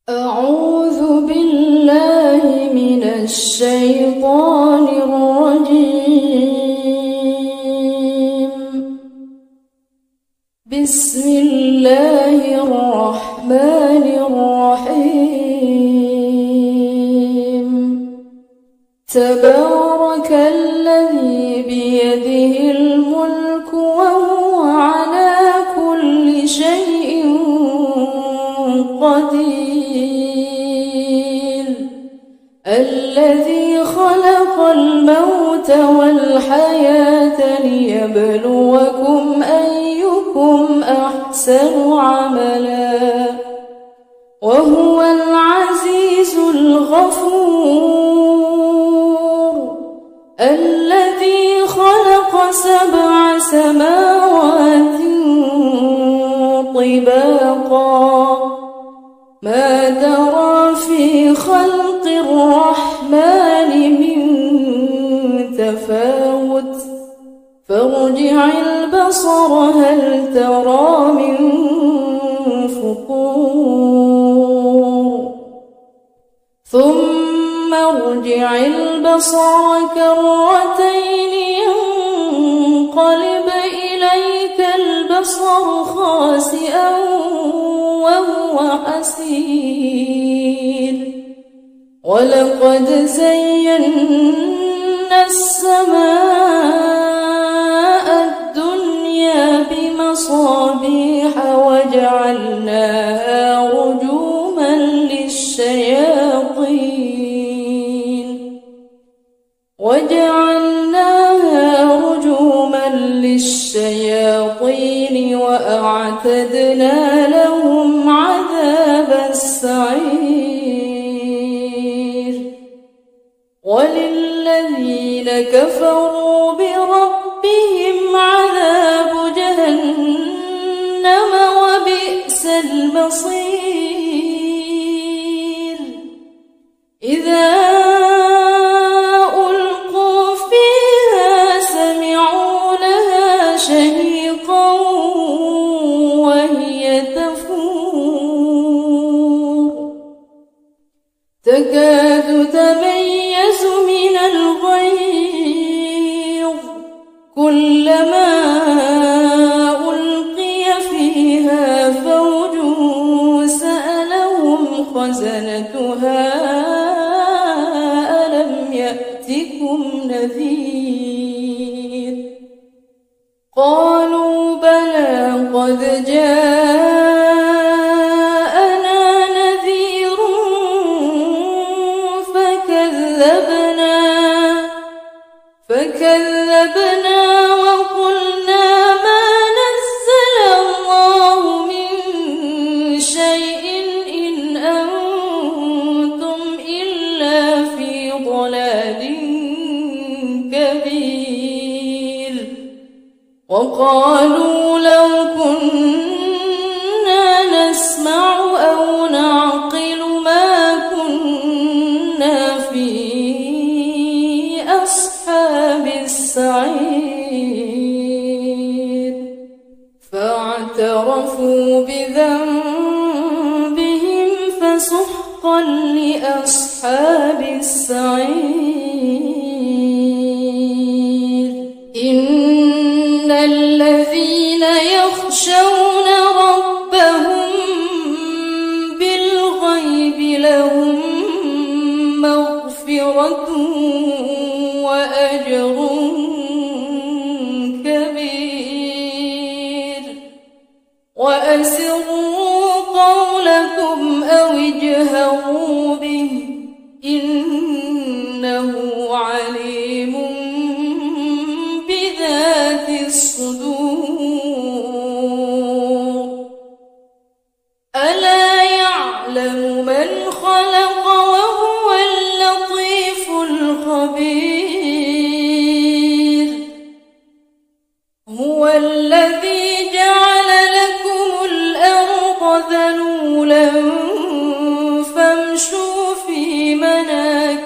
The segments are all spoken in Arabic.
أعوذ بالله من الشيطان الرجيم. بسم الله الرحمن الرحيم. تبارك الذي بيده الملك وهو على كل شيء قدير. الذي خلق الموت والحياة ليبلوكم أيكم أحسن عملا وهو العزيز الغفور. الذي خلق 7 سماوات طباقا ما ترى في خلق الرحمن من تفاوت فارجع البصر هل ترى من فطور ثم ارجع البصر كرتين ينقلب إليك البصر خاسئا وهو حسير. ولقد زينا السماء الدنيا بمصابيح وجعلناها رجوما للشياطين وأعتدنا لهم عذاب السعير. وللذين كفروا بربهم عذاب جهنم وبئس المصير. إذا ألقوا فيها سمعوا لها شهيقا وهي تفور تكاد تميز من الغيظ كلما ألقي فيها فوج سألهم خزنتها ألم يأتكم نذير. قالوا بلى قد جاءنا نذير فكذبنا وقلنا ما نزل الله من شيء إن أنتم إلا في ضلال كبير. وقالوا لو كنا نسمع أو نعقل ما كنا في أصحاب السعير. فاعترفوا بذنبهم فسحقا لأصحاب السعير. إن الذين يخشون ربهم بالغيب لهم مغفرة وأجر كبير. وأسروا قولكم أو اجهروا به إنه عليم بذات الصدور. ألا يعلم من خلق وهو اللطيف الخبير. هو الذي جعل لكم الأرض ذلولا فامشوا في مناكبها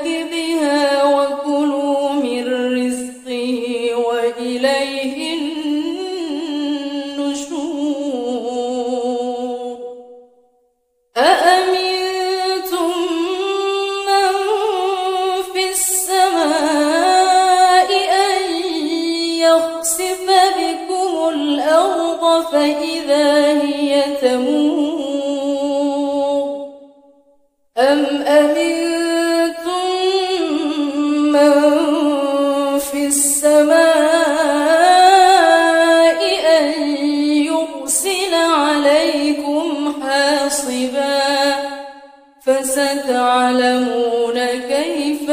فستعلمون كيف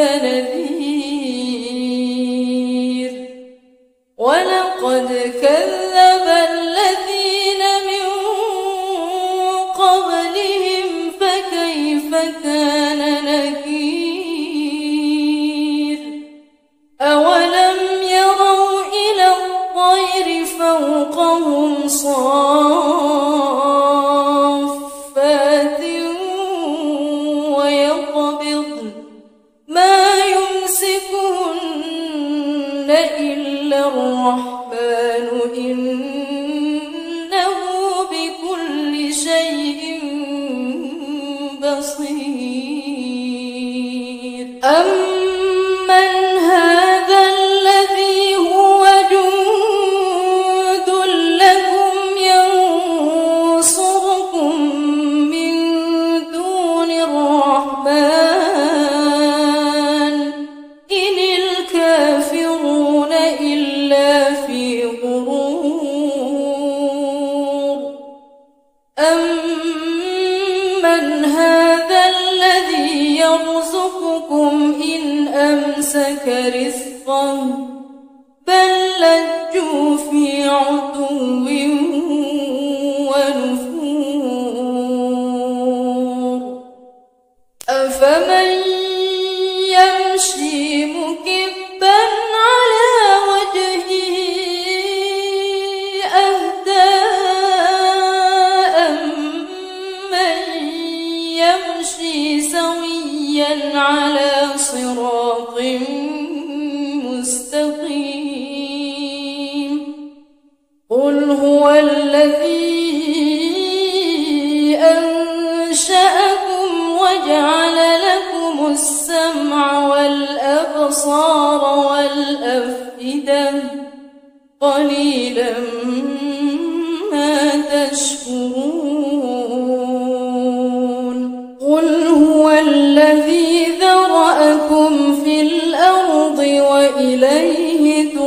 نذير ولقد كذب الذين من قبلهم فكيف كان نكير أولم يروا إلى الطير فوقهم صافات ويقبضن ما يمسكهن إلا الرحمن إنه بكل شيء بصير أمن هذا الذي هو جند لكم ينصركم من دون الرحمن إن الكافرون إلا في غرور أمن هذا الذي يرزقكم إن أمسك رزقه بل لجوا في عتو ونفور أفمن يمشي مكبا على وجهه أهدى أمن يمشي سويا على صراط مستقيم قل هو الذي أنشأكم وجعل لكم السمع والأبصار والأفئدة قليلا ما تشكرون قل هو الذي ذرأكم في الأرض وإليه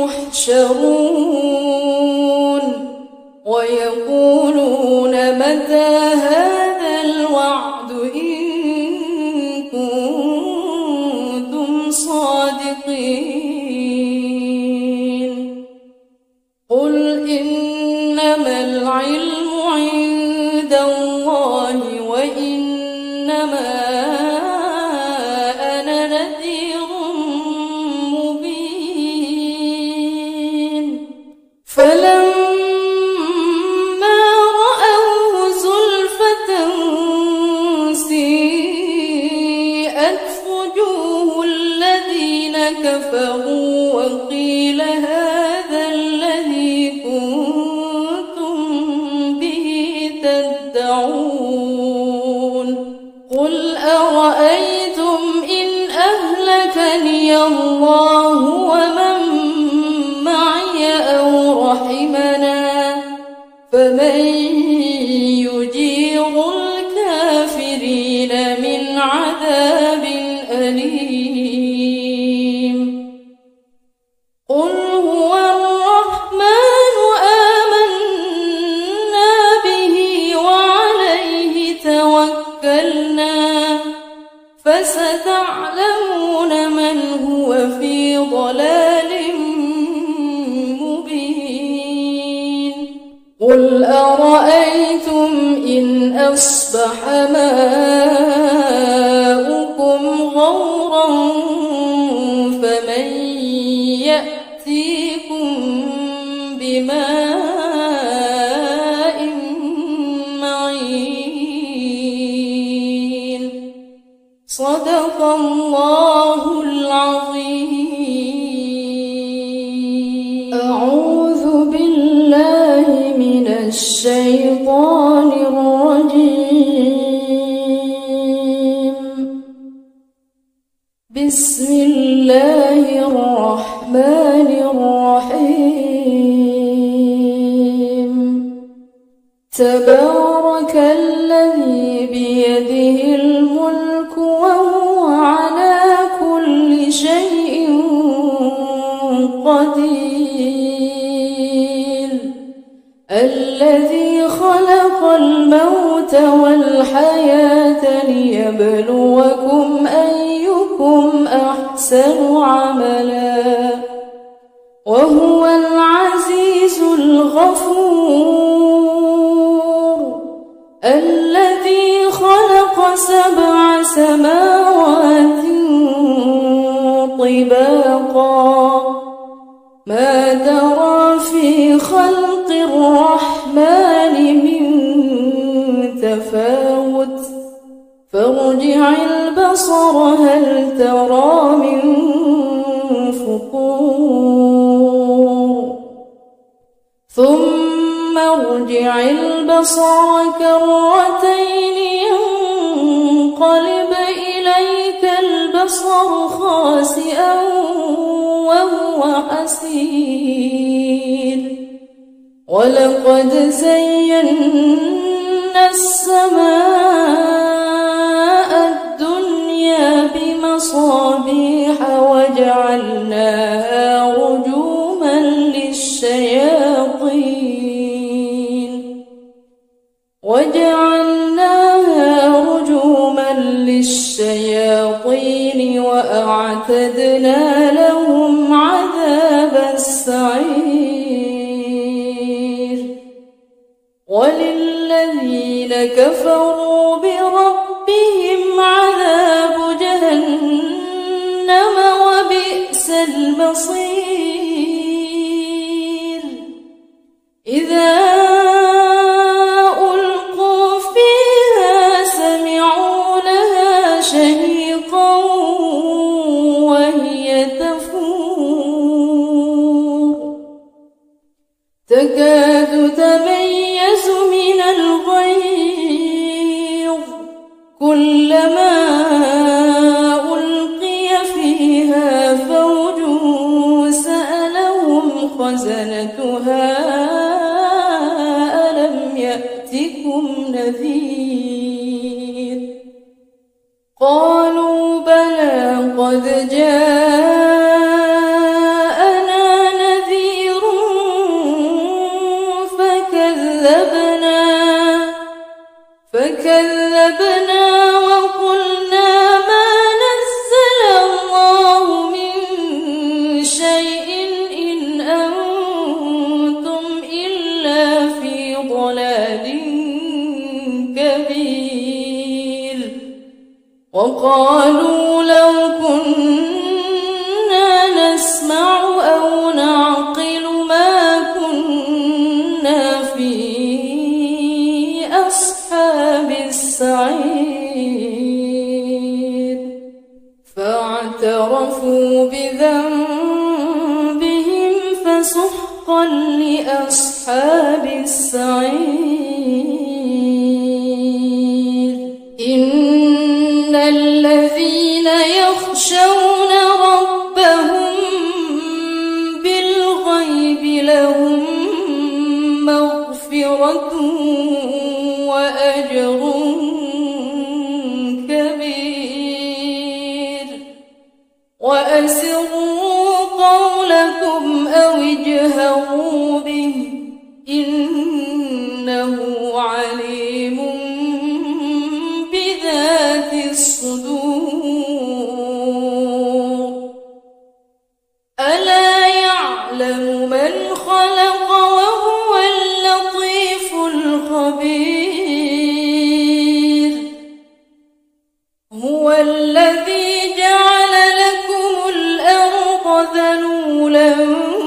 تحشرون ويقولون متى هذا الوعد إن كنتم صادقين قل إنما العلم عند الله وإنما أنا نذير مبين فلما رأوه زلفة سيئت وجوه الذين كفروا وقيل هذا الذي كنتم به تدعون قل أرأيتم إن أهلكني الله ومن معي أو رحمنا فمن يجير الكافرين من عذاب أليم قل هو الرحمن آمنا به وعليه توكلنا فستعلمون من هو في ضلال مبين قل أرأيتم إن أصبح ماؤكم غورا فمن يأتيكم بماء معين صدق الله العظيم أعوذ بالله من الشيطان الرجيم بسم الله الرحمن الرحيم تبارك الذي بيده الملك وهو على كل شيء قدير الذي خلق الموت والحياة ليبلوكم أيكم أحسن عملا وهو العزيز الغفور الذي خلق 7 سماوات طباقا ما ترى في خلق الرحمن من تفاوت فارجع البصر هل ترى من فطور ثم ارجع البصر كرتين ينقلب إليك البصر خاسئا وهو حسير ولقد زينا السماء الدنيا بمصابيح وجعلناها رجوما للشياطين وأعتدنا لهم عذاب السعير وللذين كفروا بربهم عذاب جهنم وبئس المصير إذا ألقوا فيها سمعوا لها شهيقا وهي تفور تكاد تميز من الغيظ كلما ألقي فيها فوج سألهم خزنتها ألم يأتكم نذير قالوا بلى قد جاءنا نذير فكذبنا وقلنا ما نزل الله من شيء إن أنتم إلا في ضلال كبير وقالوا لو كنا نسمع أو نعقل ما كنا في أصحاب السعير فاعترفوا بذنبهم فسحقا لأصحاب السعير إن الذين يخشون ربهم بالغيب لهم مغفرة وأجر كبير وأسروا قولكم أو اجهروا به إنه عليم بذات الصدور ألا يعلم من خلق وهو اللطيف الخبير هو الذي جعل لكم الأرض ذلولا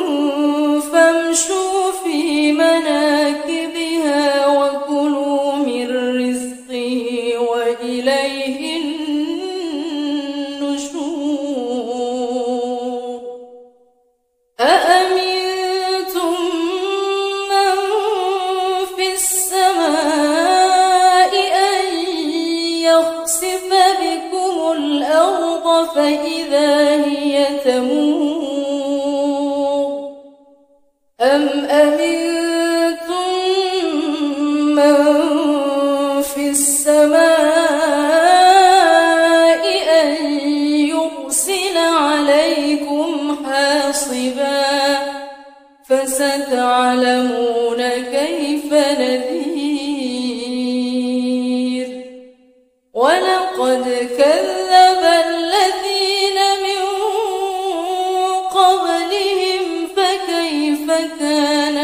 فامشوا في مناكبها وكلوا من رزقه وإليه النشور أأمنتم من في السماء أن يخسف بكم الأرض فإذا هي تمور أم أمنتم من في السماء أن يرسل عليكم حاصبا فستعلمون كيف نذير لقد كذب الذين من قبلهم فكيف كان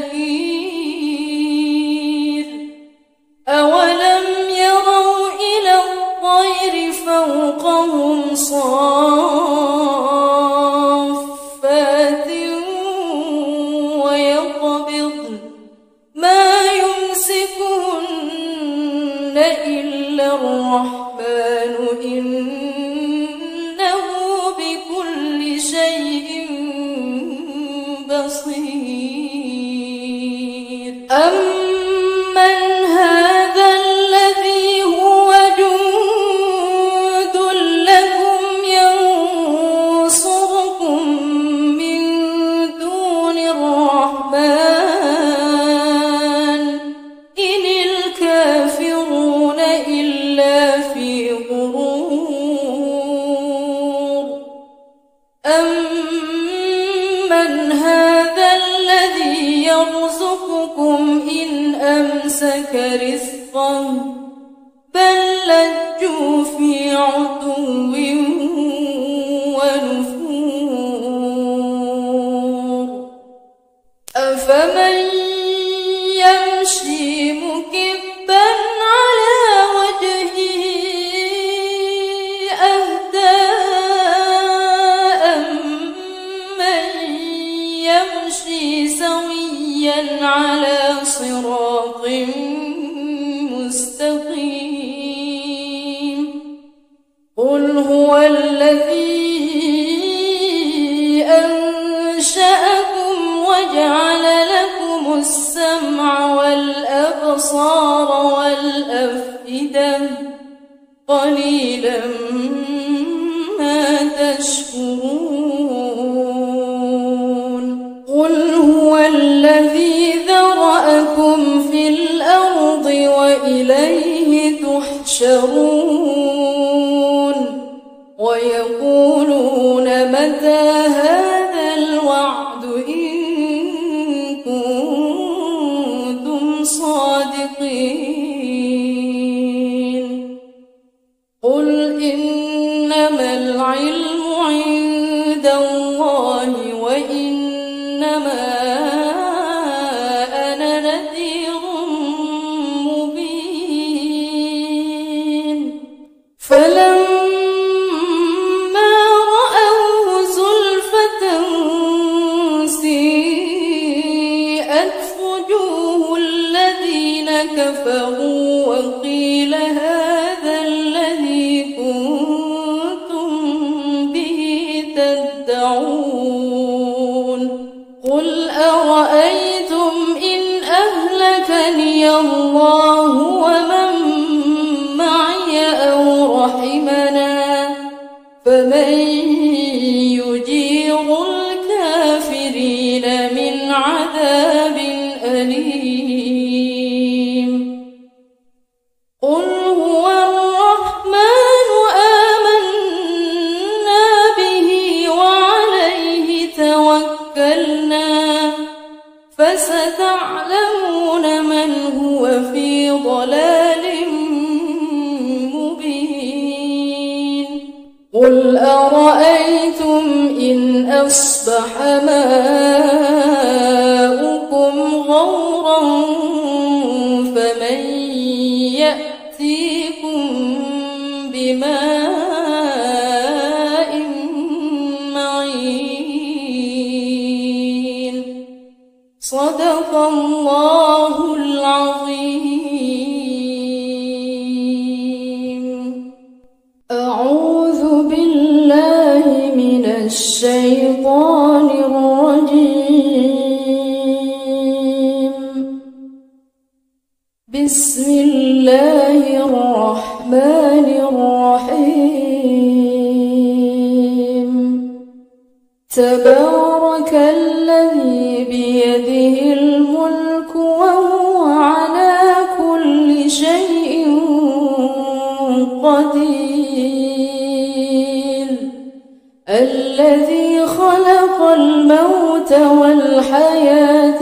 نكير أولم يروا إلى الطير فوقهم صافات ويقبضن ما يمسكهن إلا الرحمن إنه بكل شيء بصير أمن هذا الذي هو جند لكم ينصركم من دون الرحمن إن الكافرون إلا في غرور أمن هذا الذي يرزقكم إن أمسك رزقه بل لجوا في عتو ونفور أفمن يمشي مكبا على وجهه أهدى أمن يمشي سويا على صراط مستقيم قل هو الذي أنشأكم وجعل لكم السمع والأبصار والأفئدة قليلا ما تشكرون قل هو الذي ذرأكم في الأرض وإليه تحشرون ويقولون متى هذا الوعد إن كنتم صادقين قل إنما العلم عند الله وإنما أنا نذير مبين فلما رأوه زلفة سيئت وجوه الذين كفروا وقيل هذا الذي كنتم به تدعون قل أرأيتم إن أهلكني الله ومن معي أو رحمنا فمن يجير الكافرين من عذاب أليم قل هو الرحمن آمنا به وعليه توكلنا فستعلمون من هو في ضلال مبين قل أرأيتم إن أصبح ماؤكم غورا فمن يأتيكم بماء معين صدق الله العظيم أعوذ بالله من الشيطان الرجيم بسم الله الرحمن الرحيم تبارك الذي بيده الملك وهو على كل شيء قدير الذي خلق الموت والحياة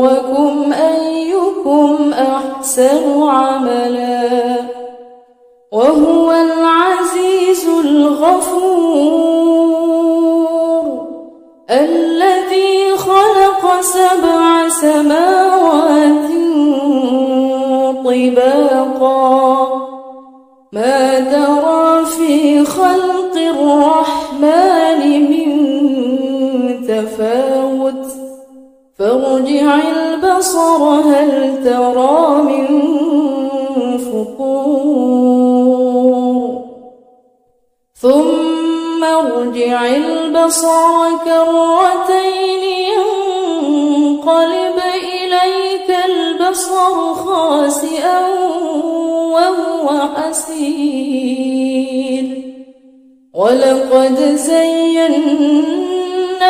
ليبلوكم أيكم أحسن عملا وهو العزيز الغفور الذي خلق 7 سماوات طباقا ما ترى في خلق الرحمن من تفاوت فارجع البصر هل ترى من فطور ثم ارجع البصر كرتين ينقلب إليك البصر خاسئا وهو حسير ولقد زينا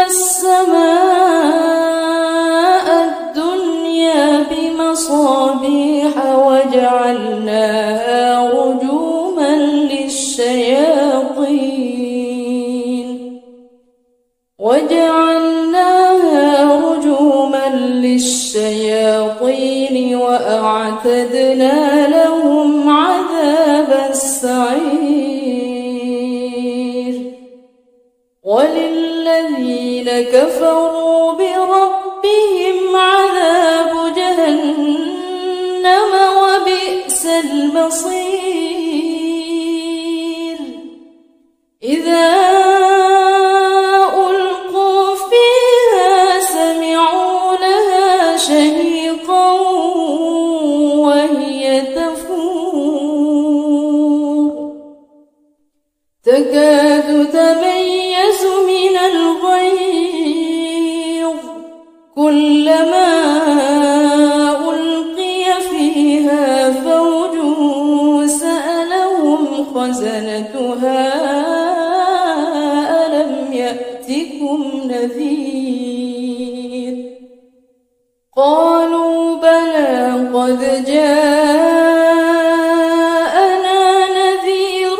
السماء الدنيا بمصابيح وجعلناها رجوما للشياطين وأعتدنا لهم عذاب السعير وللذين كفروا بربهم عذاب جهنم وبئس المصير إذا ألقوا فيها سمعوا لها شهيقا وهي تفور تكاد تميز من الغيظ كلما ألقي فيها فوج سألهم خزنتها ألم يأتكم نذير قالوا بلى قد جاءنا نذير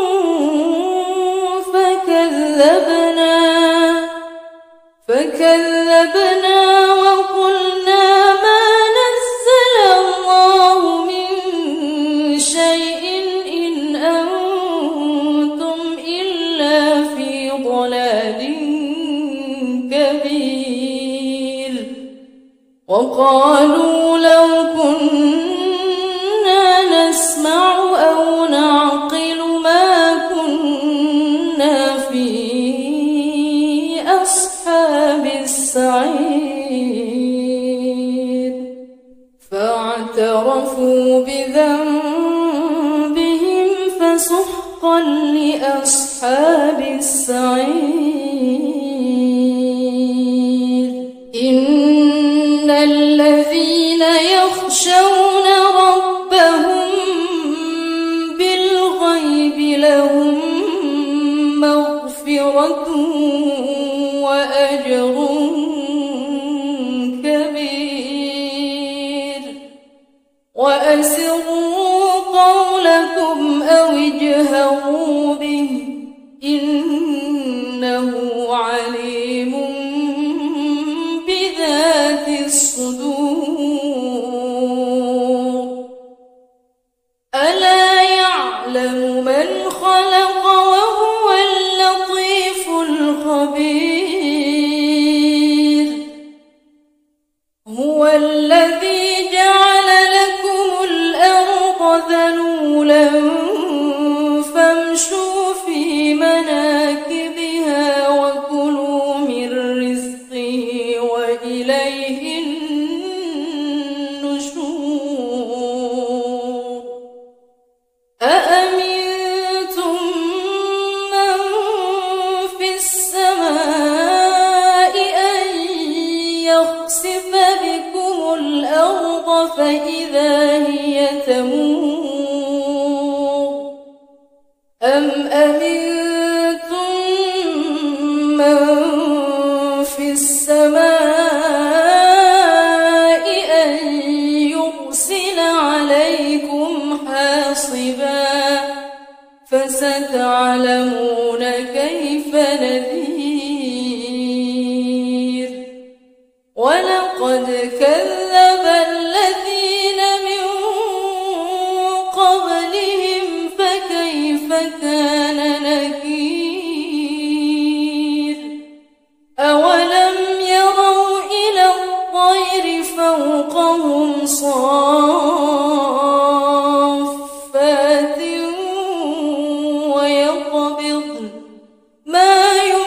فكذبنا وقلنا ما نزل الله من شيء إن أنتم إلا في ضلال كبير وقالوا لو كنا نسمع أو نعقل ما كنا في أصحاب السعير فاعترفوا بذنبهم فسحقا لأصحاب السعير إن الذين يخشون ربهم بالغيب لهم مغفرة وأجر كبير وأسروا قولكم أو اجهروا به إنه عليم بذات الصدور ألا يعلم من خلق وهو اللطيف الخبير هو الذي جعل لكم الأرض ذلولا فامشوا في مناكبها وكلوا من رزقه وإليه النشور أأمنتم من في السماء أن يخسف بكم الأرض فإذا هي تمور أم أمنتم من في السماء أن يرسل عليكم حاصبا فستعلمون كيف نذير ولقد كذب الذين من قبلهم فكيف لكان نكير أولم يروا إلى الطير فوقهم صافات ويقبضن ما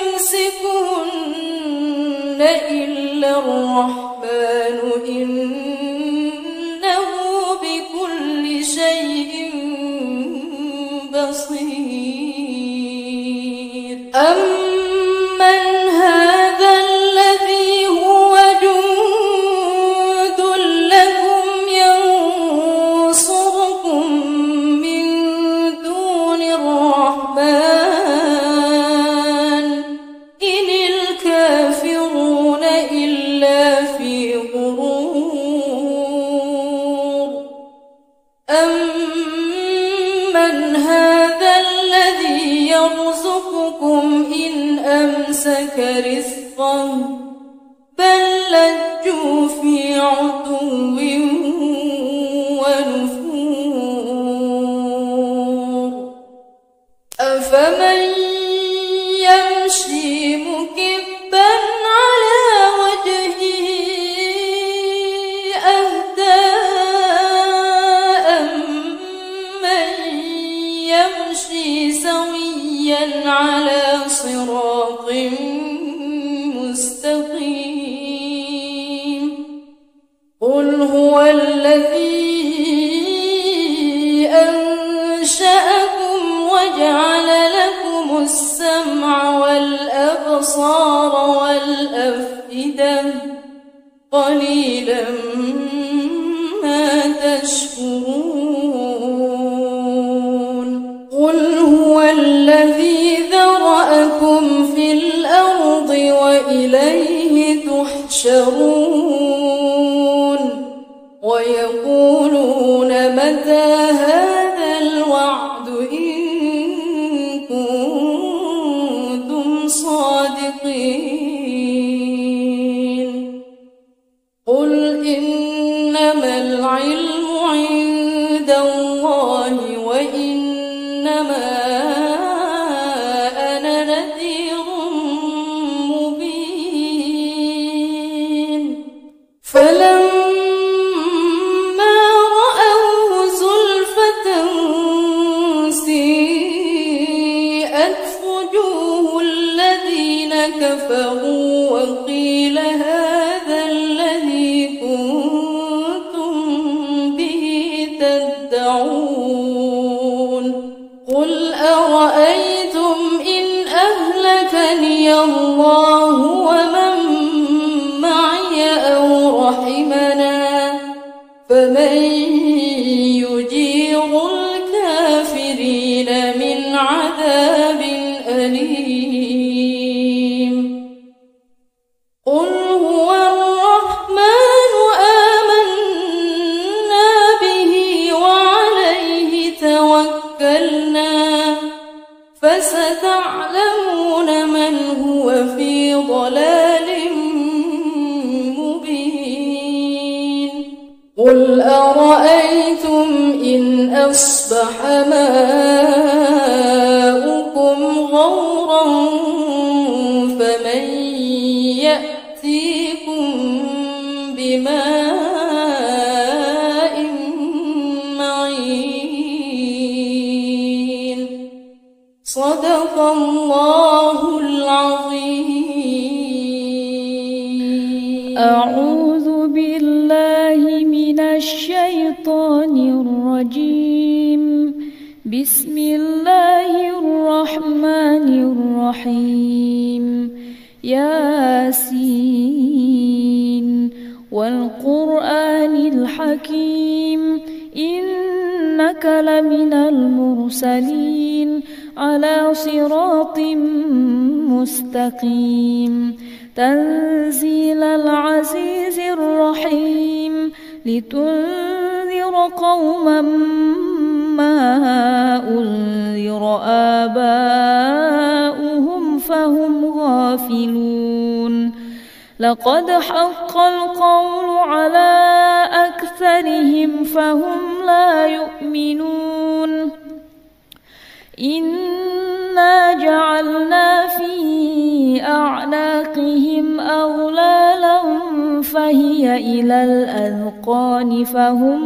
يمسكهن إلا الرحمن إنه بكل شيء بصير أمن هذا الذي هو جند لكم ينصركم من دون الرحمن إن الكافرون إلا في غرور أمن هذا الذي يرزقكم إن أمسك رزقه بل لجوا في عتو ونفور أفمن يمشي مكبا على وجهه أهدى أمن يمشي سويا على صراط مستقيم قل هو الذي أنشأكم وجعل لكم السمع والأبصار والأفئدة قليلا ما تشكرون قل هو الذي ذرأكم في الأرض وإليه تحشرون ويقولون متى هذا الوعد إن كنتم صادقين قل إنما العلم عند الله وإنما أنا نذير مبين فلما رأوه زلفة سيئت وجوه الذين كفروا وقيل هذا الذي كنتم به تدعون قل أرأيتم إن أهلكني الله ومن معي أو رحمنا فمن يجير الكافرين من عذاب أليم قل هو الرحمن آمنا به وعليه توكلنا فستعلمون من هو في ضلال مبين قل أرأيتم إن أصبح ماؤكم غورا فمن يأتيكم بماء معين صدق الله العظيم أعوذ بالله من الشيطان الرجيم بسم الله الرحمن الرحيم ياسين والقرآن الحكيم إنك لمن المرسلين على صراط مستقيم تنزيل العزيز الرحيم لتنذر قوما ما أنذر آباؤهم فهم غافلون لقد حق القول على أكثرهم فهم لا يؤمنون إنا جعلنا في أعناقهم أغلالا فهي إلى الأذقان فهم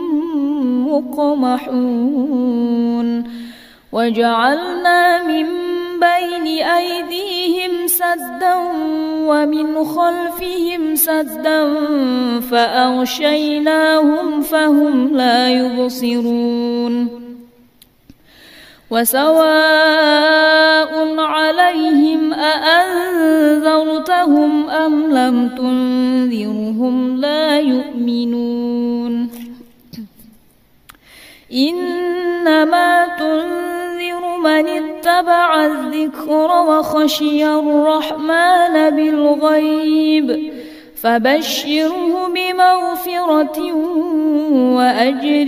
مقمحون وجعلنا من بين أيديهم سدا ومن خلفهم سدا فأغشيناهم فهم لا يبصرون وسواء عليهم أأنذرتهم أم لم تنذرهم لا يؤمنون إنما تنذر من اتبع الذكر وخشي الرحمن بالغيب فبشره بمغفرة وأجر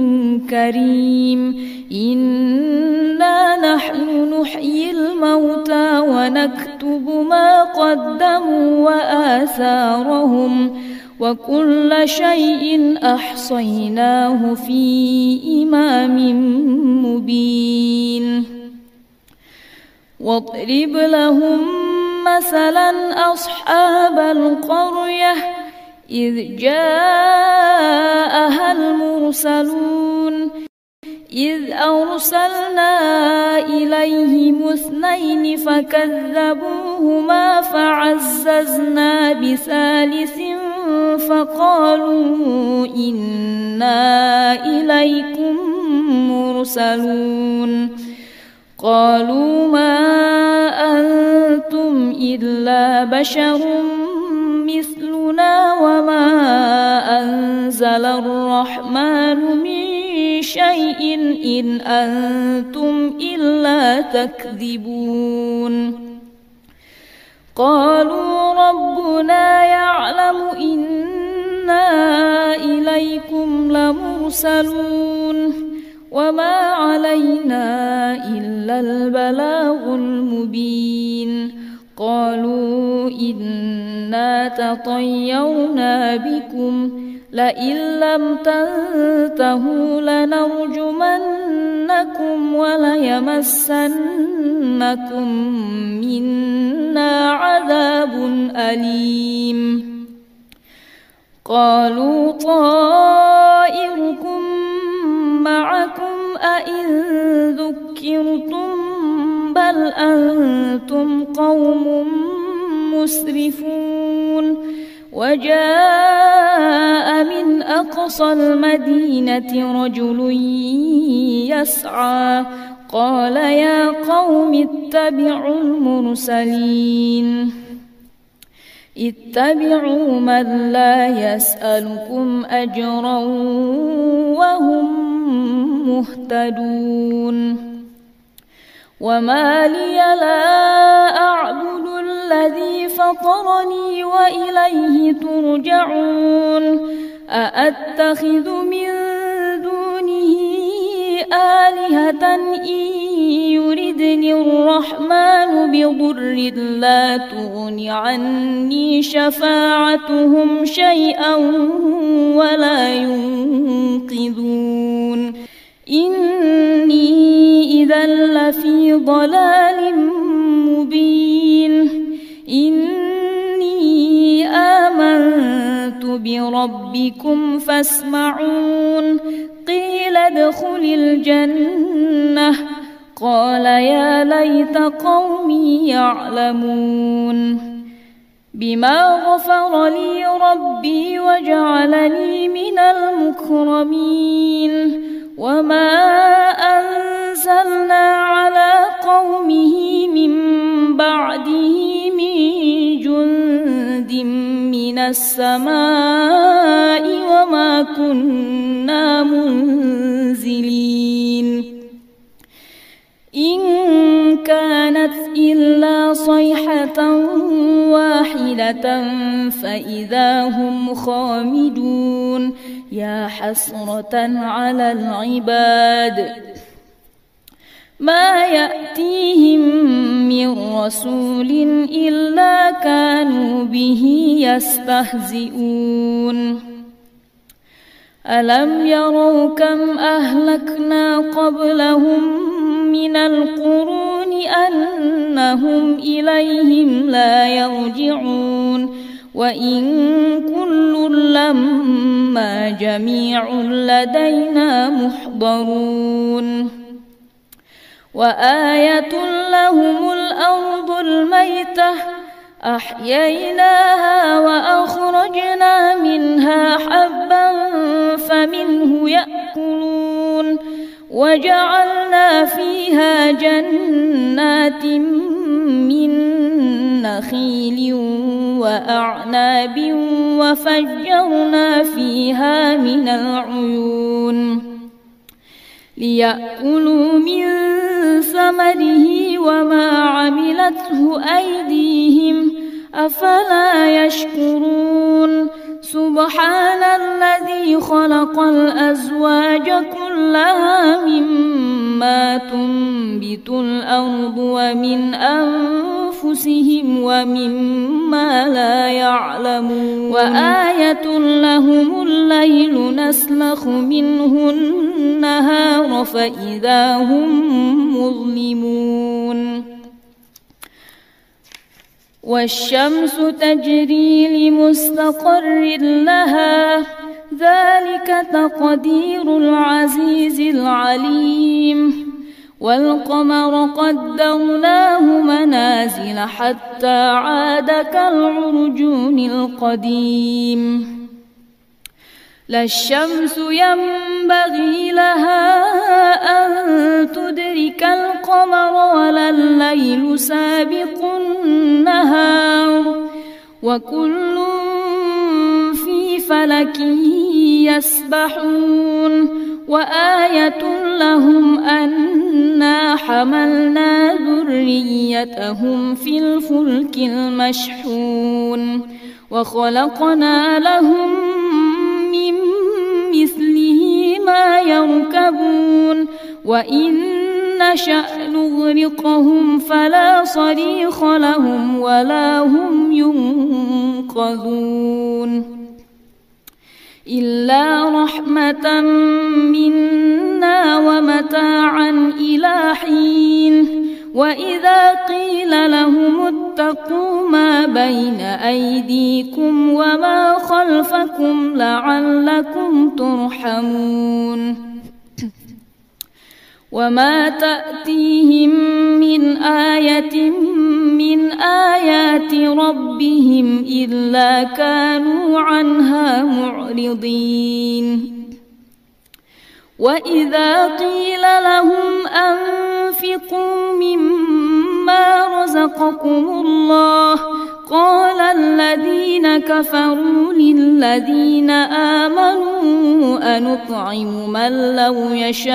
كريم إنا نحن نحيي الموتى ونكتب ما قدموا وآثارهم وكل شيء أحصيناه في إمام مبين واضرب لهم مثلا أصحاب القرية إذ جاءها المرسلون إذ أرسلنا إليهم اثنين فكذبوهما فعززنا بثالث فقالوا إنا إليكم مرسلون قالوا ما أنتم إلا بشر مثلنا وما أنزل الرحمن من شيء إن أنتم إلا تكذبون قالوا ربنا يعلم إنا إليكم لمرسلون وما علينا إلا البلاغ المبين قالوا إنا تطيرنا بكم لئن لم تنتهوا لنرجمنكم وليمسنكم منا عذاب أليم قالوا طائركم معكم أئن ذكرتم بل أنتم قوم مسرفون وجاء من أقصى المدينة رجل يسعى قال يا قوم اتبعوا المرسلين اتبعوا من لا يسألكم أجرا وهم مهتدون وما لي لا أعبد الذي فطرني وإليه ترجعون أأتخذ من دونه آلهة إن يردني الرحمن بضر لا تغن عني شفاعتهم شيئا ولا ينقذون إني إذا لفي ضلال مبين إني آمنت بربكم فاسمعون قيل ادخل الجنة قال يا ليت قومي يعلمون بما غفر لي ربي وجعلني من المكرمين وما أنزلنا على قومه من بعده من جند من السماء وما كنا منزلين إن كانت إلا صيحة واحدة فإذا هم خامدون يا حسرة على العباد ما يأتيهم من رسول إلا كانوا به يستهزئون ألم يروا كم أهلكنا قبلهم من القرون أنهم إليهم لا يرجعون وإن كل لما جميع لدينا محضرون وآية لهم الأرض الميتة أحييناها وأخرجنا منها حبا فمنه يأكلون وجعلنا فيها جنات من نخيل وأعناب وفجرنا فيها من العيون ليأكلوا من ثمره وما عملته أيديهم أفلا يشكرون سبحان الذي خلق الأزواج كلها مما تنبت الأرض ومن أنفسهم ومما لا يعلمون وآية لهم الليل نسلخ منه النهار فإذا هم مظلمون والشمس تجري لمستقر لها ذلك تقدير العزيز العليم والقمر قدرناه منازل حتى عاد كالعرجون القديم لا الشمس ينبغي لها أن تدرك القمر ولا الليل سابق النهار وكل في فلك يسبحون وآية لهم أنا حملنا ذريتهم في الفلك المشحون وخلقنا لهم من مثله ما يركبون وإن نشأ نغرقهم فلا صريخ لهم ولا هم ينقذون إلا رحمة منا ومتاعا إلى حين وإذا قيل لهم اتقوا ما بين أيديكم وما خلفكم لعلكم ترحمون وما تأتيهم من آية من آيات ربهم إلا كانوا عنها معرضين وإذا قيل لهم أنفقوا مما رزقكم الله قال الذين كفروا للذين آمنوا أنطعم من لو يشاء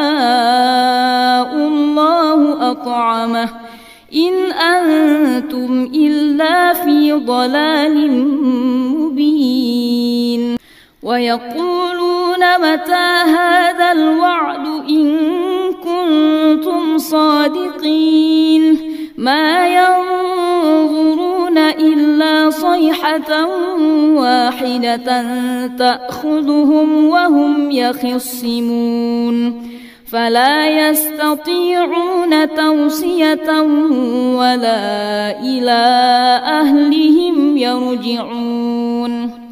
الله أطعمه إن أنتم إلا في ضلال مبين ويقولون متى هذا الوعد إن كنتم صادقين ما ينظرون إلا صيحة واحدة تأخذهم وهم يخصمون فلا يستطيعون توصية ولا إلى أهلهم يرجعون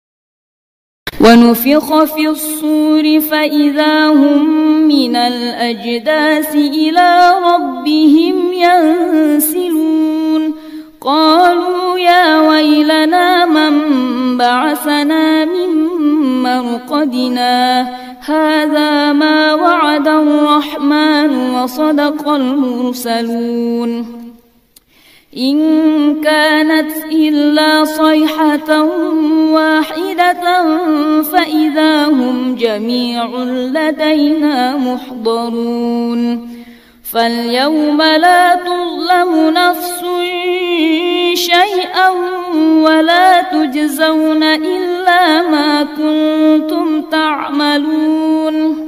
ونفخ في الصور فإذا هم من الأجداث إلى ربهم ينسلون قالوا يا ويلنا من بعثنا من مرقدنا هذا ما وعد الرحمن وصدق المرسلون إن كانت إلا صيحة واحدة فإذا هم جميع لدينا محضرون فاليوم لا تظلم نفس شيئا ولا تجزون إلا ما كنتم تعملون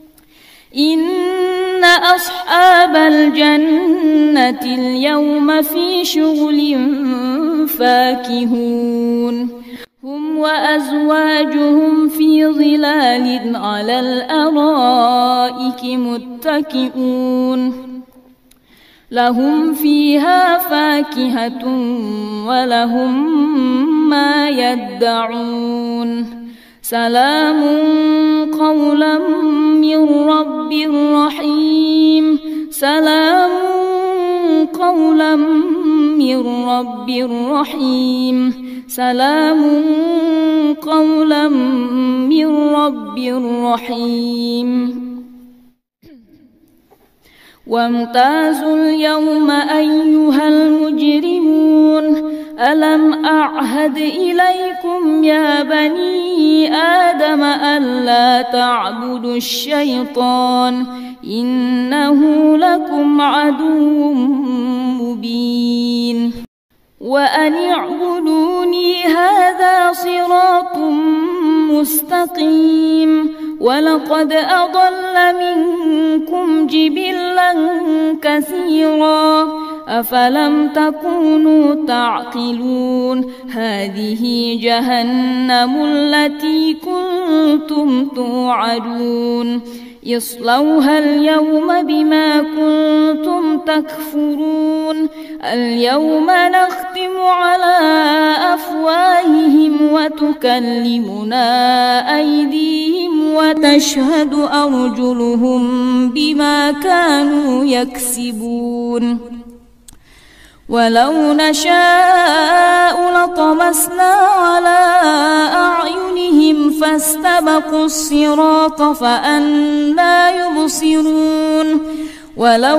إن أصحاب الجنة اليوم في شغل فاكهون هم وأزواجهم في ظلال على الأرائك متكئون لهم فيها فاكهة ولهم ما يدعون سلام قولا من رب رحيم سلام قولا من رب رحيم سلام قولا من رب رحيم وامتازوا اليوم أيها المجرمون ألم أعهد إليكم يا بني آدم ألا تعبدوا الشيطان إنه لكم عدو مبين وأن اعبدوني هذا صراط مستقيم ولقد أضل منكم جبلا كثيرا أفلم تكونوا تعقلون هذه جهنم التي كنتم توعدون اصلوها اليوم بما كنتم تكفرون اليوم نختم على أفواههم وتكلمنا أيديهم وتشهد أرجلهم بما كانوا يكسبون ولو نشاء لطمسنا على أعينهم فاستبقوا الصراط فأنى يبصرون ولو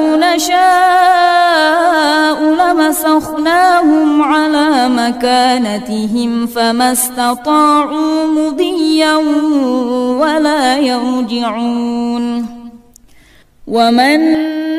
نشاء لمسخناهم على مكانتهم فما استطاعوا مضيا ولا يرجعون ومن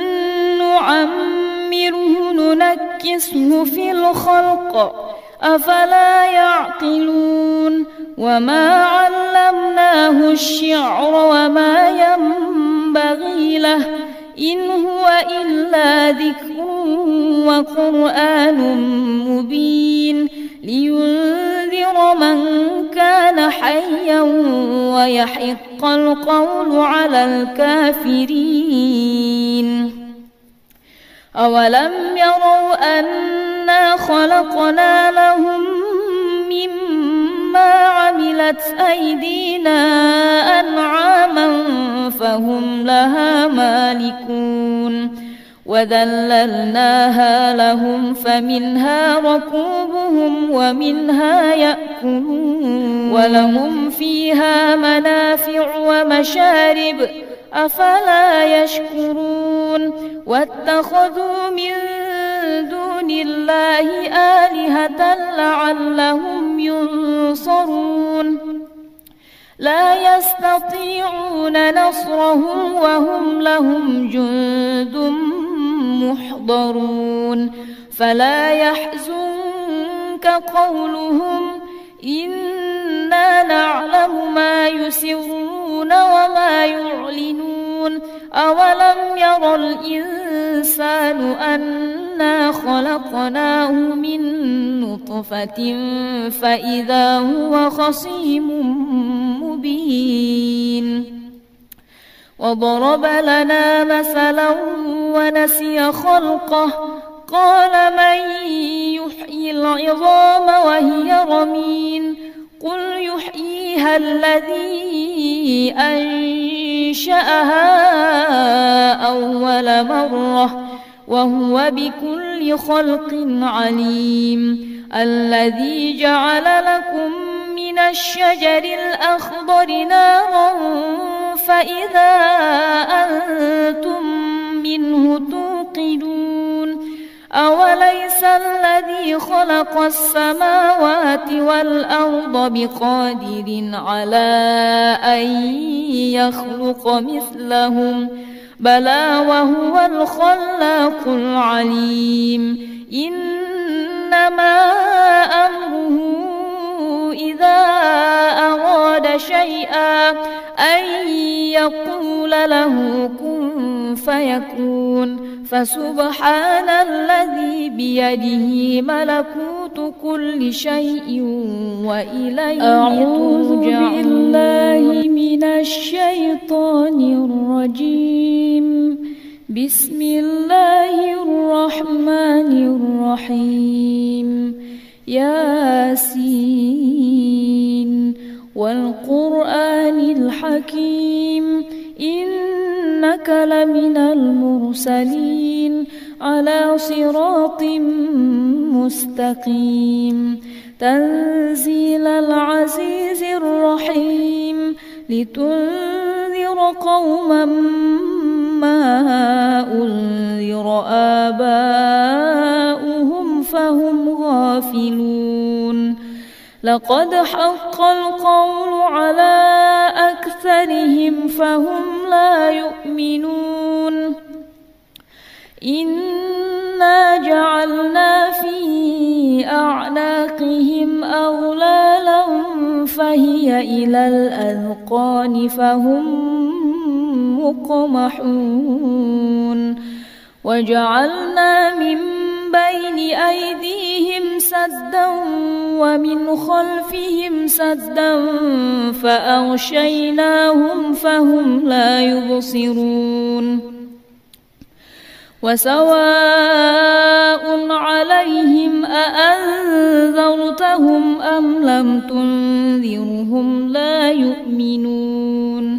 نعمره ننكسه في الخلق أفلا يعقلون وما علمناه الشعر وما ينبغي له إن هو إلا ذكر وقرآن مبين لينذر من كان حيا ويحق القول على الكافرين أولم يروا أنا خلقنا لهم مما عملت أيدينا أنعاما فهم لها مالكون وذللناها لهم فمنها ركوبهم ومنها يأكلون ولهم فيها منافع ومشارب أفلا يشكرون واتخذوا من دون الله آلهة لعلهم ينصرون لا يستطيعون نصرهم وهم لهم جند محضرون فلا يحزنك قولهم إنا نعلم ما يسرون وما يعلنون أولم ير الإنسان أنا خلقناه من نطفة فإذا هو خصيم مبين وضرب لنا مثلا ونسي خلقه قال من يحيي العظام وهي رميم قل يحييها الذي أنشأها أول مرة وهو بكل خلق عليم الذي جعل لكم من الشجر الأخضر نارا فإذا أنتم منه توقدون أوليس الذي خلق السماوات والأرض بقادر على أن يخلق مثلهم بلى وهو الخلاق العليم إنما أمره إذا أراد شيئا أن يقول له كن فيكون. فسبحان الذي بيده ملكوت كل شيء وإليه أعوذ بالله من الشيطان الرجيم. بسم الله الرحمن الرحيم. ياسين والقرآن الحكيم إنك لمن المرسلين على صراط مستقيم. تنزيل العزيز الرحيم لتنذر قوما ما أنذر آباؤهم فهم غافلون. لقد حق القول على أكثرهم فهم لا يؤمنون. إنا جعلنا في أعناقهم أغلالا فهي إلى الأذقان فهم مقمحون. وجعلنا من بين أيديهم سدا ومن خلفهم سدا فأغشيناهم فهم لا يبصرون. وسواء عليهم أأنذرتهم أم لم تنذرهم لا يؤمنون.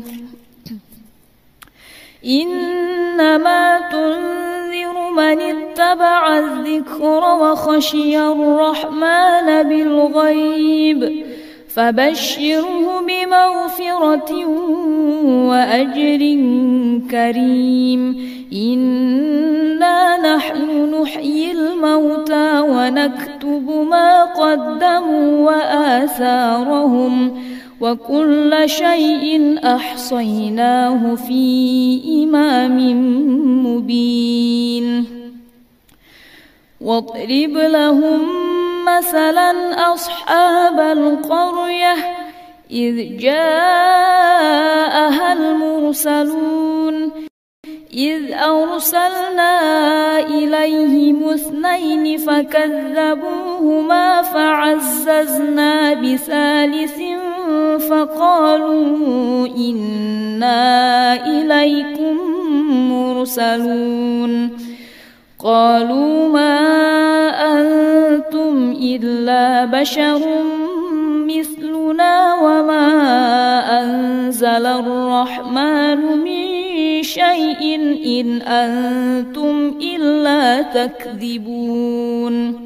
إنما تنذر من اتبع الذكر وخشي الرحمن بالغيب فبشره بمغفرة وأجر كريم. إنا نحن نحيي الموتى ونكتب ما قدموا وآثارهم وكل شيء أحصيناه في إمام مبين. واضرب لهم مثلا أصحاب القرية إذ جاءها المرسلون إذ أرسلنا إليهم اثنين فكذبوهما فعززنا بثالث فقالوا إنا إليكم مرسلون. قالوا ما أنتم إلا بشر مثلنا وما أنزل الرحمن من شيء إن أنتم إلا تكذبون.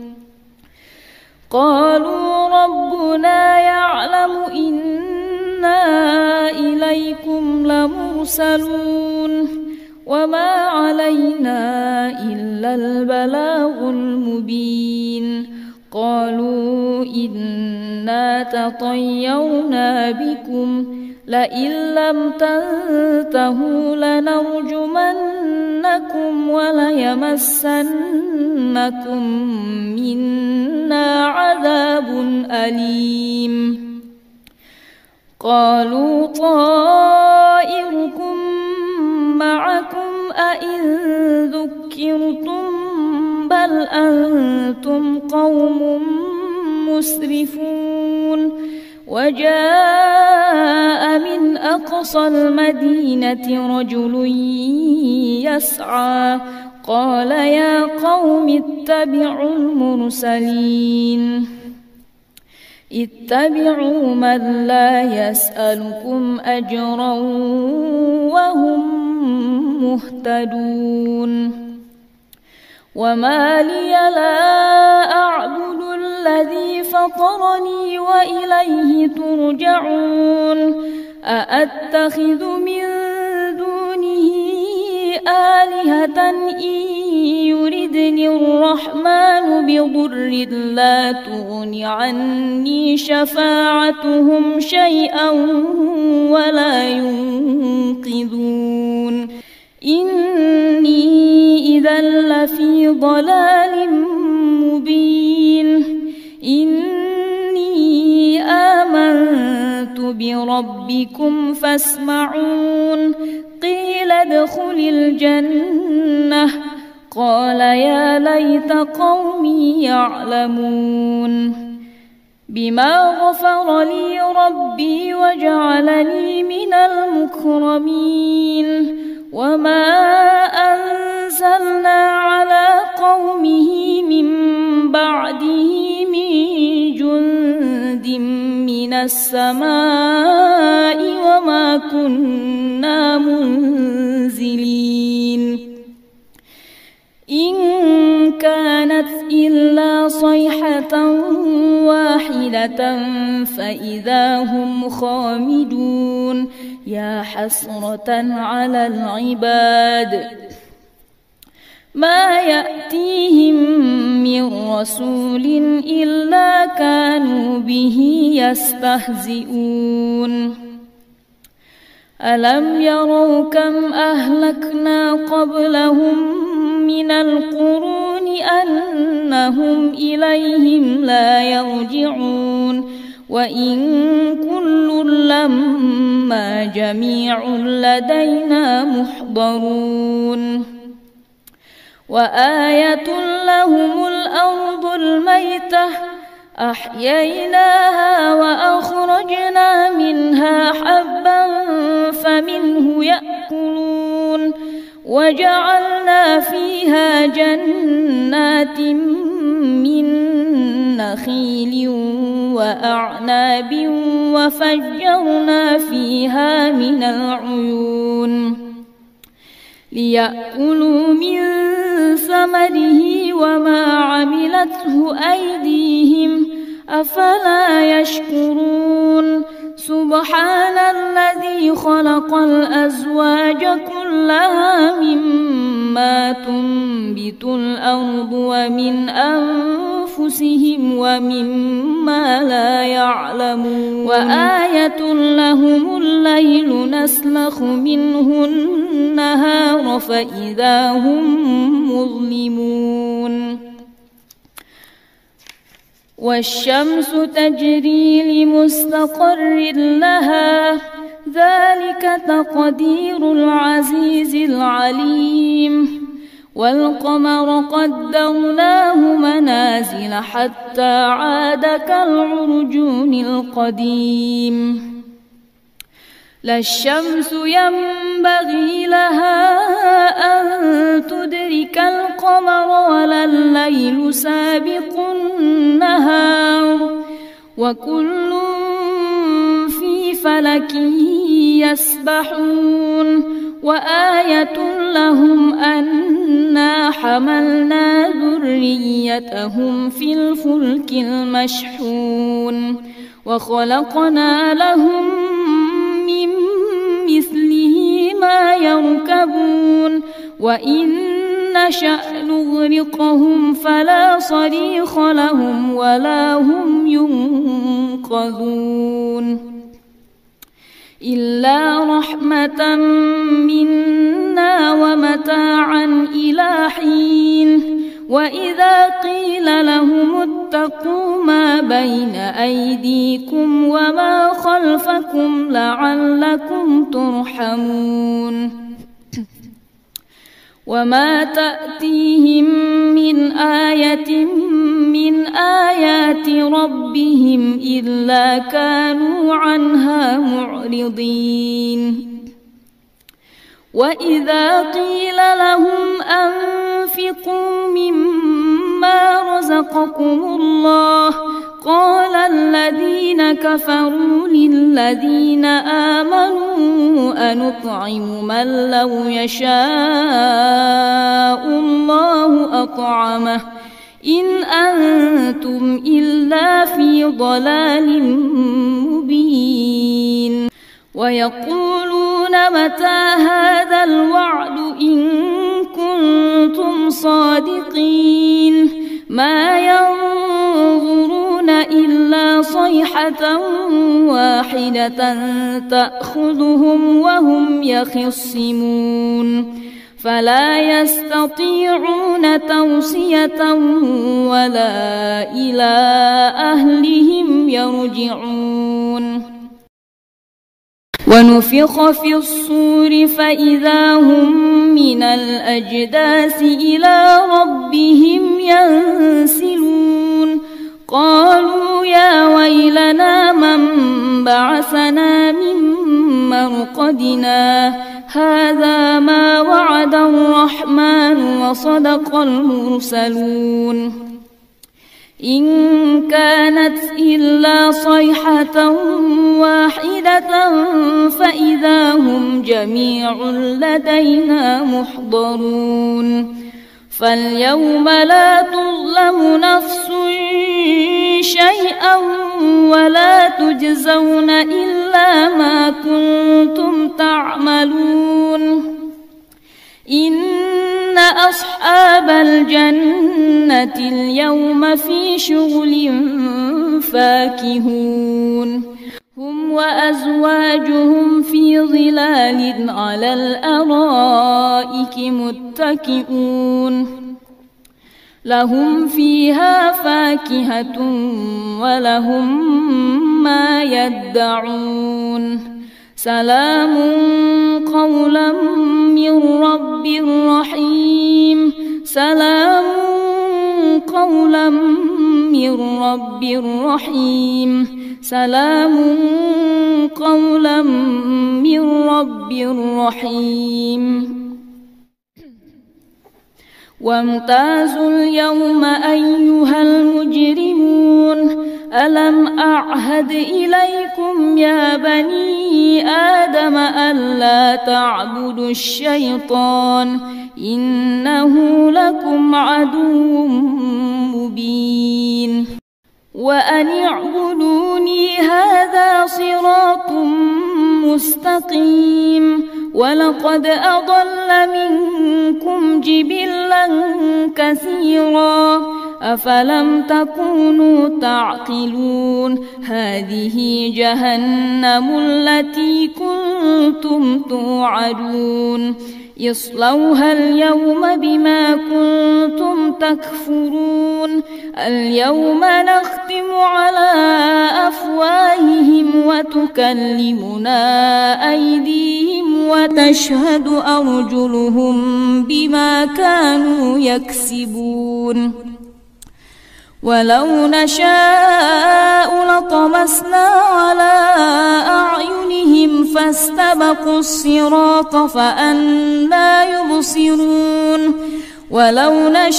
قالوا ربنا يعلم إنا إليكم لمرسلون وما علينا إلا البلاغ المبين. قالوا إنا تطيرنا بكم لئن لم تنتهوا لنرجمنكم وليمسنكم منا عذاب أليم. قالوا طائركم معكم أئن ذكرتم بل أنتم قوم مسرفون. وجاء من أقصى المدينة رجل يسعى قال يا قوم اتبعوا المرسلين اتبعوا من لا يسألكم أجرا وهم مهتدون. وما لي لا أعبد الذي فطرني وإليه ترجعون. أأتخذ من دونه آلهة إن يردني الرحمن بضر لا تغن عني شفاعتهم شيئا ولا ينقذون. إني إذا لفي ضلال مبين. إني آمنت بربي ربكم فاسمعون قيل ادخل الجنة قال يا ليت قومي يعلمون بما غفر لي ربي وجعلني من المكرمين وما أنزلنا على قومه من بعده من جند من السماء وما كنا منزلين إن كانت إلا صيحة واحدة فإذا هم خامدون يا حسرة على العباد ما يأتيهم من رسول إلا كانوا به يستهزئون ألم يروا كم أهلكنا قبلهم من القرون أنهم إليهم لا يرجعون وإن كل لما جميع لدينا محضرون وآية لهم الأرض الميتة أحييناها وأخرجنا منها حبا فمنه يأكلون وجعلنا فيها جنات من نخيل وأعناب وفجرنا فيها من العيون ليأكلوا من ثمره وما عملته أيديهم أفلا يشكرون سبحان الذي خلق الأزواج كلها مما تنبت الأرض ومن أنفسهم ومما لا يعلمون وآية لهم الليل نسلخ منه النهار فإذا هم مظلمون والشمس تجري لمستقر لها ذلك تقدير العزيز العليم والقمر قدرناه منازل حتى عاد كالعرجون القديم لا الشمس ينبغي لها أن تدرك القمر ولا الليل سابق النهار وكل في فلك يسبحون وآية لهم أنا حملنا ذريتهم في الفلك المشحون وخلقنا لهم من مثله ما يركبون وإن نشأ نغرقهم فلا صريخ لهم ولا هم ينقذون إلا رحمة منا ومتاعا إلى حين وإذا قيل لهم اتقوا ما بين أيديكم وما خلفكم لعلكم ترحمون وما تأتيهم من آية من آيات ربهم إلا كانوا عنها معرضين وإذا قيل لهم أنفقوا مما رزقكم الله قال الذين كفروا للذين آمنوا أنطعم من لو يشاء الله أطعمه إن أنتم إلا في ضلال مبين ويقولون متى هذا الوعد إن كنتم صادقين ما ينظرون إلا صيحة واحدة تأخذهم وهم يخصمون فلا يستطيعون توصية ولا إلى أهلهم يرجعون ونفخ في الصور فإذا هم من الأجداث إلى ربهم ينسلون قالوا يا ويلنا من بعثنا من مرقدنا هذا ما وعد الرحمن وصدق المرسلون إن كانت إلا صيحة واحدة فإذا هم جميع لدينا محضرون فاليوم لا تظلم نفس شيئا ولا تجزون إلا ما كنتم تعملون إن أصحاب الجنة اليوم في شغل فاكهون هم وأزواجهم في ظلال على الأرائك متكئون لهم فيها فاكهة ولهم ما يدعون سلام قولا من رب رحيم سلام قولا من رب رحيم سلام قولا من رب رحيم وامتازوا اليوم أيها المجرمون ألم أعهد إليكم يا بني آدم ألا تعبدوا الشيطان إنه لكم عدو مبين وأن اعبدوني هذا صراط مستقيم ولقد أضل منكم جبلا كثيرا أفلم تكونوا تعقلون هذه جهنم التي كنتم توعدون اصلوها اليوم بما كنتم تكفرون اليوم نختم على أفواههم وتكلمنا أيديهم وتشهد أرجلهم بما كانوا يكسبون ولو نشاء لطمسنا على أعينهم فاستبقوا الصراط فأنى يبصرون ولو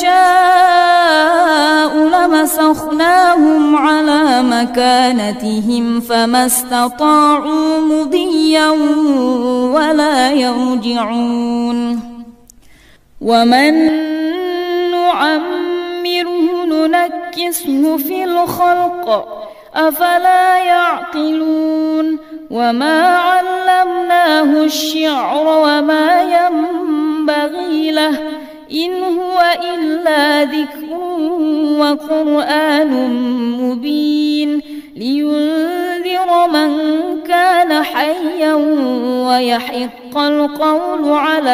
نشاء لمسخناهم على مكانتهم فما استطاعوا مضيا ولا يرجعون ومن نعمره ننكسه في الخلق أفلا يعقلون وما علمناه الشعر وما ينبغي له إن هو إلا ذكر وقرآن مبين لينذر من كان حيا ويحق القول على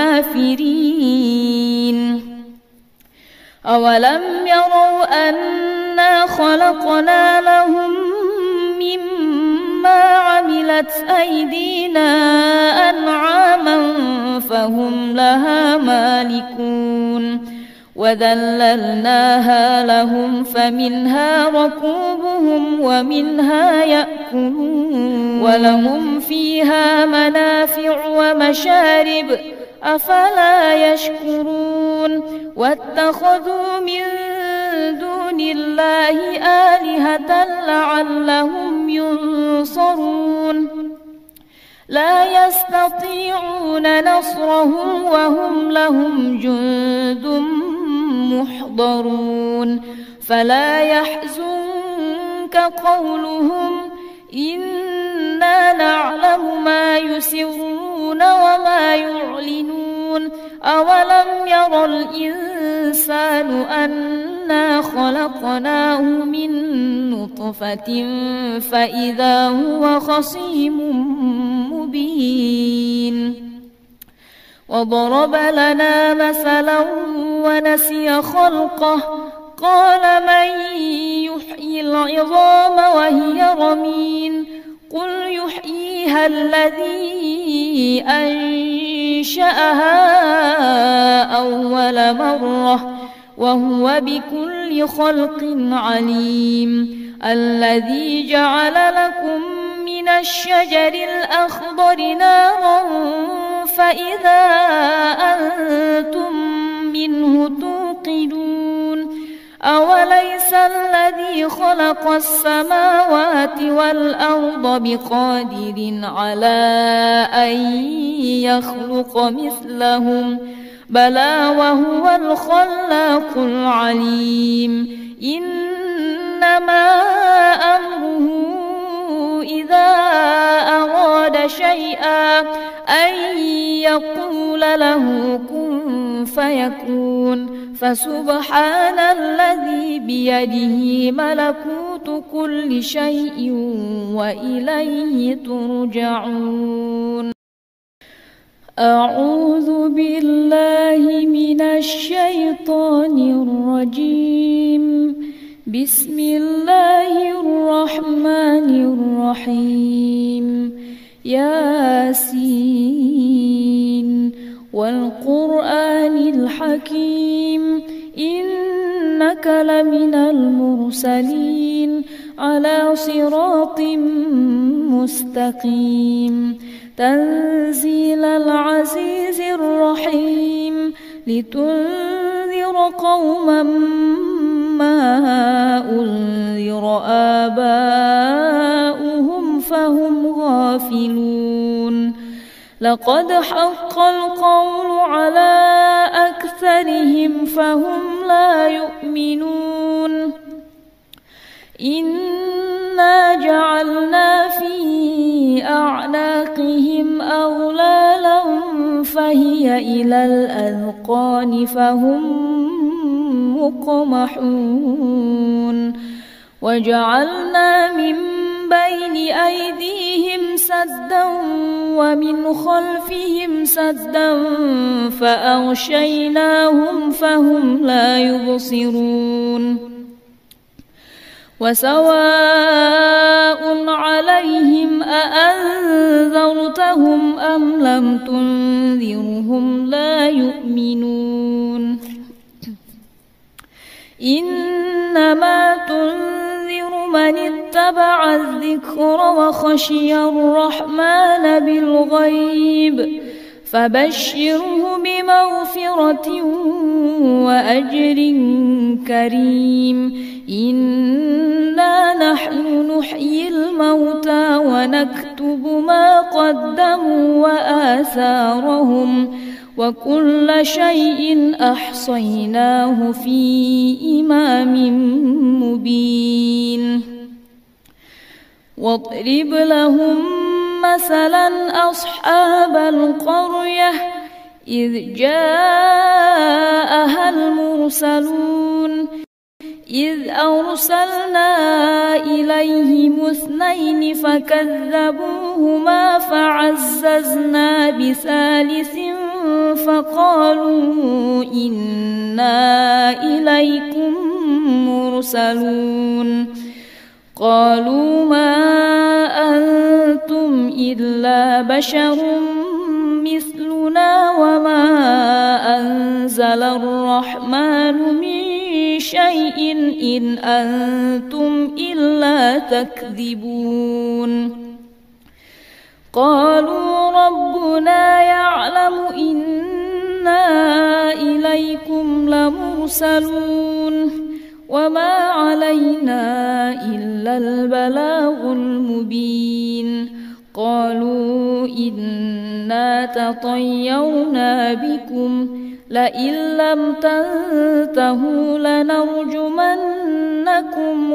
الكافرين أولم يروا أنا خلقنا لهم مما عملت أيدينا أنعاما فهم لها مالكون وذللناها لهم فمنها ركوبهم ومنها يأكلون ولهم فيها منافع ومشارب أفلا يشكرون واتخذوا من دون الله آلهة لعلهم ينصرون لا يستطيعون نصرهم وهم لهم جند محضرون فلا يحزنك قولهم إنا نعلم ما يسرون وما يعلنون أولم ير الإنسان أنا خلقناه من نطفة فإذا هو خصيم مبين وضرب لنا مثلا ونسي خلقه قال من يحيي العظام وهي رميم قل يحييها بحمدها الذي أنشأها أول مرة وهو بكل خلق عليم. الذي جعل لكم من الشجر الأخضر نارا فإذا أنتم منه توقدون. أوليس الذي خلق السماوات والأرض بقادر على أن يخلق مثلهم بلى وهو الخلاق العليم. إنما أمره إذا أراد شيئا أن يقول له كن فيكون. فسبحان الذي بيده ملكوت كل شيء وإليه ترجعون. أعوذ بالله من الشيطان الرجيم. بسم الله الرحمن الرحيم. ياسين والقرآن الحكيم إنك لمن المرسلين على صراط مستقيم. تنزيل العزيز الرحيم لتنذر قوما ما أنذر آباؤهم فهم غافلون. لقد حق القول على أكثرهم فهم لا يؤمنون. إنا جعلنا في أعناقهم أغلالا فهي إلى الأذقان فهم مقمحون. وجعلنا من بين أيديهم سدا ومن خلفهم سدا فأغشيناهم فهم لا يبصرون. وسواء عليهم أأنذرتهم أم لم تنذرهم لا يؤمنون. إنما تنذر من اتبع الذكر وخشي الرحمن بالغيب فبشره بمغفرة وأجر كريم. إنا نحن نحيي الموتى ونكتب ما قدموا وآثارهم وكل شيء أحصيناه في إمام مبين. واضرب لهم مثلا أصحاب القرية إذ جاءها المرسلون إذ أرسلنا إليهم اثنين فكذبوهما فعززنا بثالث فقالوا إنا إليكم مرسلون. قالوا ما أنتم إلا بشر مثلنا وما أنزل الرحمن من شيء إن أنتم إلا تكذبون. قالوا ربنا يعلم إنا إليكم لمرسلون وما علينا إلا البلاغ المبين. قالوا إنا تطيرنا بكم لئن لم تنتهوا لنرجمنكم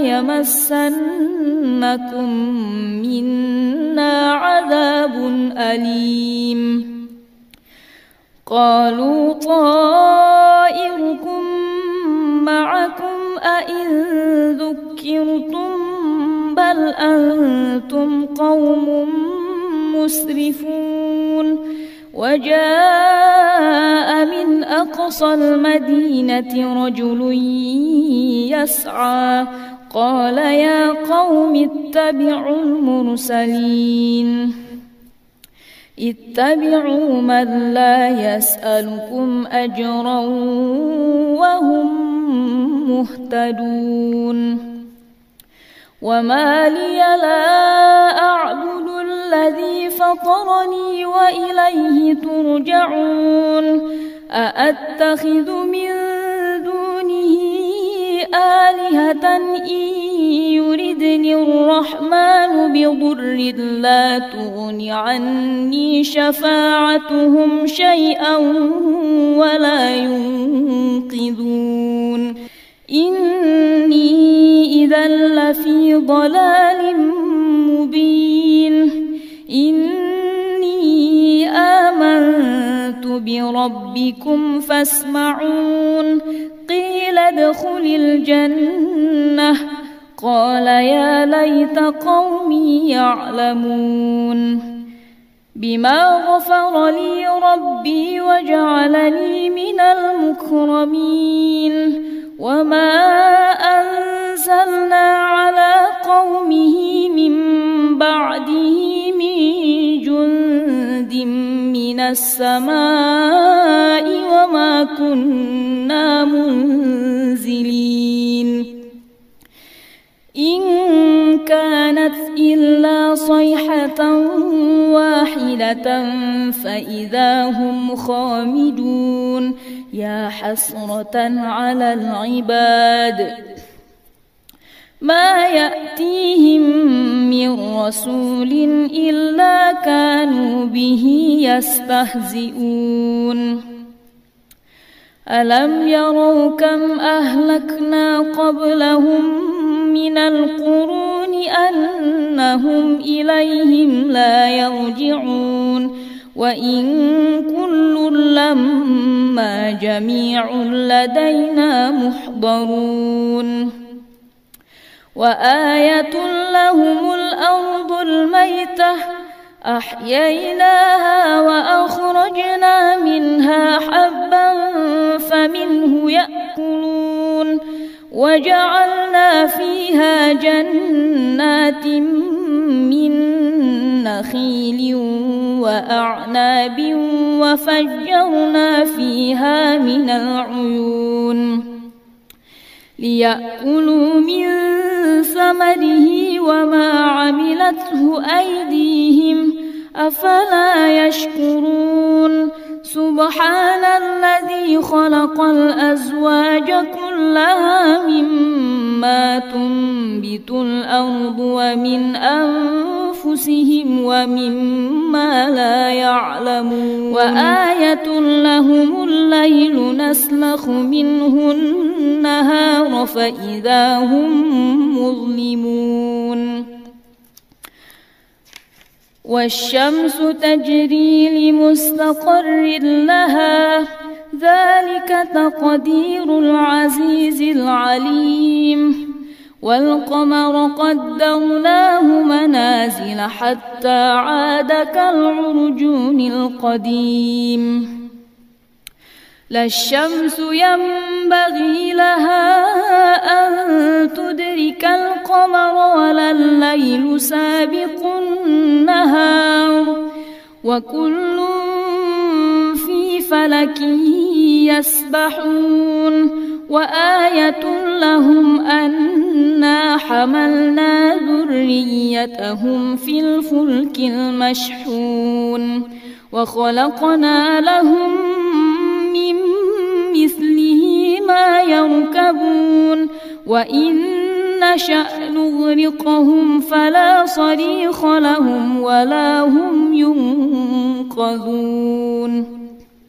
وليمسنكم منا عذاب أليم. قالوا طائركم معكم أئن ذكرتم بل أنتم قوم مسرفون. وجاء من أقصى المدينة رجل يسعى قال يا قوم اتبعوا المرسلين اتبعوا من لا يسألكم أجرا وهم مهتدون وما لي لا أعبد الذي فطرني وإليه ترجعون أأتخذ من دونه آلهة إن يردني الرحمن بضر لا تغن عني شفاعتهم شيئا ولا ينقذون إني إذا لفي ضلال مبين إني آمنت بربكم فاسمعون قيل ادخل الجنة قال يا ليت قومي يعلمون بما غفر لي ربي وجعلني من المكرمين وما أنزلنا على قومه من بعده من جند من السماء وما كنا منزلين إن كانت إلا صيحة واحدة فإذا هم خامدون يا حسرة على العباد ما يأتيهم من رسول إلا كانوا به يستهزئون ألم يروا كم أهلكنا قبلهم من القرون أنهم إليهم لا يرجعون وإن كل لما جميع لدينا محضرون وآية لهم الأرض الميتة أحييناها وأخرجنا منها حبا فمنه يأكلون وجعلنا فيها جنات من نخيل وأعناب وفجرنا فيها من العيون ليأكلوا من ثمره وما عملته أيديهم أفلا يشكرون سبحان الذي خلق الأزواج كلها مما تنبت الأرض ومن أنفسهم ومما لا يعلمون وآية لهم الليل نسلخ منه النهار فإذا هم مظلمون والشمس تجري لمستقر لها ذلك تقدير العزيز العليم والقمر قدرناه منازل حتى عاد كالعرجون القديم لا الشمس ينبغي لها أن تدرك القمر ولا الليل سابق النهار وكل في فلك يسبحون وآية لهم أنا حملنا ذريتهم في الفلك المشحون وخلقنا لهم من مثله ما يركبون وإن نشأ نغرقهم فلا صريخ لهم ولا هم ينقذون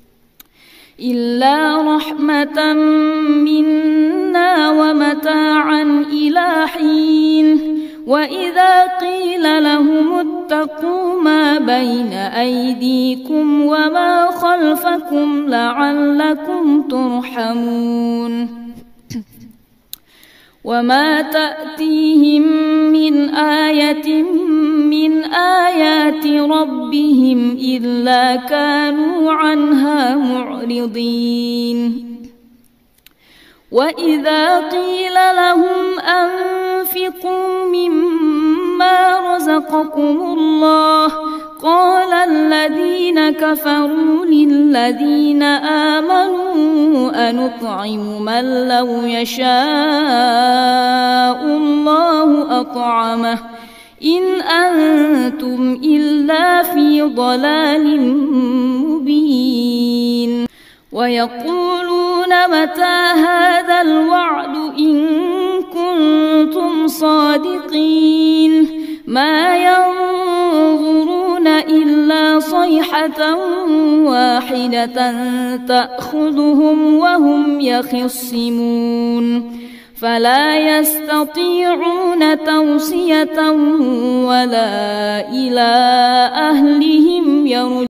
إلا رحمة منا ومتاعا إلى حين وإذا قيل لهم اتقوا ما بين أيديكم وما خلفكم لعلكم ترحمون وما تأتيهم من آية من آيات ربهم إلا كانوا عنها معرضين وإذا قيل لهم أنفقوا مما رزقكم الله قال الذين كفروا للذين آمنوا أنطعم من لو يشاء الله أطعمه إن أنتم إلا في ضلال مبين ويقولون متى هذا الوعد إن كنتم صادقين ما ينظرون إلا صيحة واحدة تأخذهم وهم يخصمون فلا يستطيعون توصية ولا إلى أهلهم يرجعون